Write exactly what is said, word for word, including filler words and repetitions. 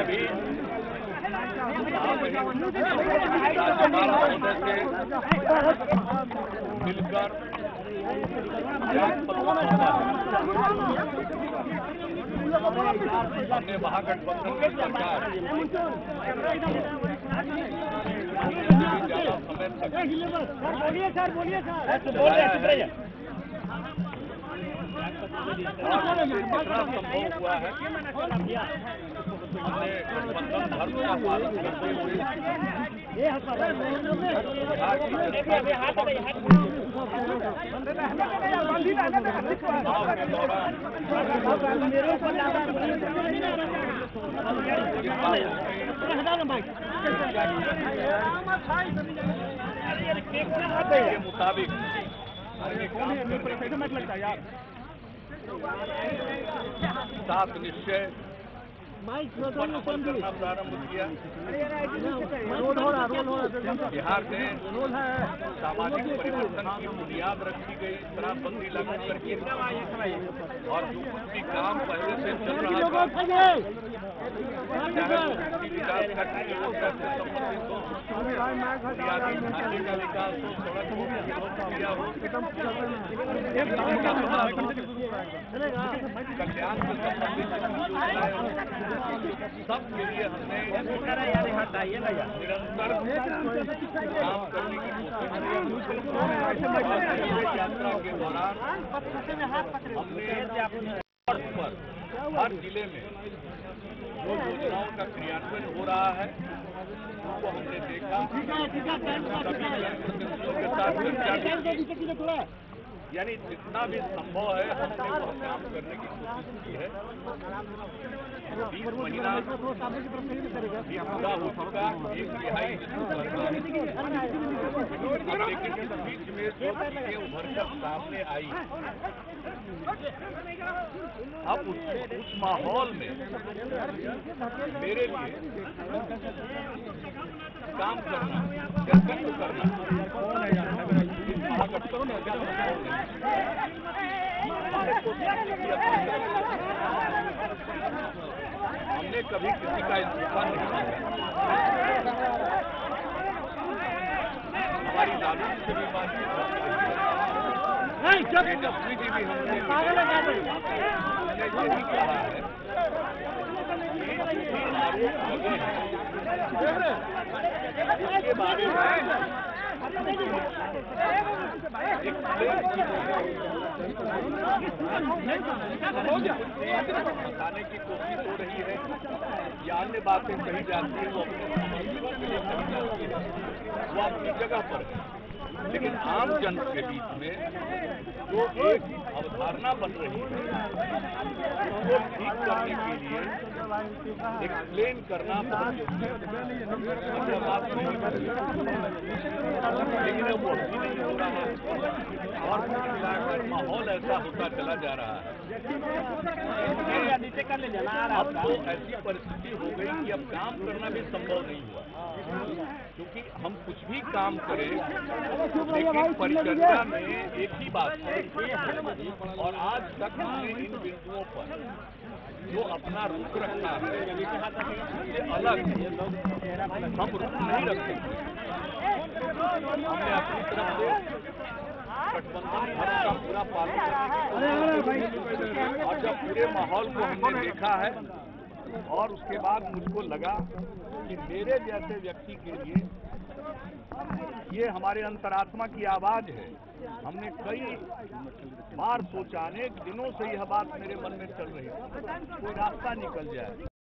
अभी मिलकर हमने महागठबंधन की सरकार ज्यादा समय तक बोलिए सर बोलिए सर संभव हुआ है हमने गठबंधन धर्म का पालन करते हुए चुनाव के दौरान के मुताबिक सात निश्चय करना प्रारंभ किया। बिहार में सामाजिक परिवर्तन की बुनियाद रखी गई, शराबबंदी लागू करके और जो कुछ भी काम पहले से चल रहा था, चाहे विकास का योजना से संबंधित हो, बुनियादी ढांचे का विकास हो, सड़क हो, क्रिया हो, कल्याण से संबंधित योजनाएं हो, सब के लिए हमने निरंतर काम करने की कोशिश की। यात्रा के दौरान हमने पर हर जिले में जो योजनाओं का क्रियान्वयन हो रहा है उसको हमने देखा, सभी जनप्रतिनिधियों के साथ चर्चा की, यानी जितना भी संभव है हमने वो काम करने की कोशिश की है। बीस महीना पूरा हो चुका, एक तिहाई लेकिन इस बीच में जो चीजें उभर कर सामने आई, अब उस, उस माहौल में मेरे लिए काम करना, नेतृत्व करना हमने कभी किसी का इस्तीफा नहीं दिया। हमारी लालू जी से भी बातचीत तेजस्वी जी भी हमने यही कहा है कि आरोप लगे हैं इसके बारे में बताने की कोशिश हो रही है या अन्य बातें कही जाती है वो अपने समर्थकों के लिए कही जाती है, वो अपनी जगह पर है। लेकिन आम जन के बीच में जो एक अवधारणा बन रही है उसको ठीक करने के लिए एक्सप्लेन करना बहुत जरूरी है। बात नहीं लेकिन अब वो भी नहीं हो रहा है और कुछ मिलाकर माहौल ऐसा होता चला जा रहा है। अब तो ऐसी परिस्थिति हो गई कि अब काम करना भी संभव नहीं हुआ, क्योंकि हम कुछ भी काम करें लेकिन परिचर्या में एक ही बात है और आज तक हमने इन बिंदुओं पर जो अपना रुख रखा है उससे अलग हम रुख नहीं रखते। हमने अपनी तरफ से गठबंधन धर्म का पूरा पालन करने की और जब पूरे माहौल को हमने देखा है और उसके बाद मुझको लगा कि मेरे जैसे व्यक्ति के लिए ये हमारे अंतरात्मा की आवाज है। हमने कई बार सोचा, अनेक दिनों से यह बात मेरे मन में चल रही है, कोई रास्ता निकल जाए।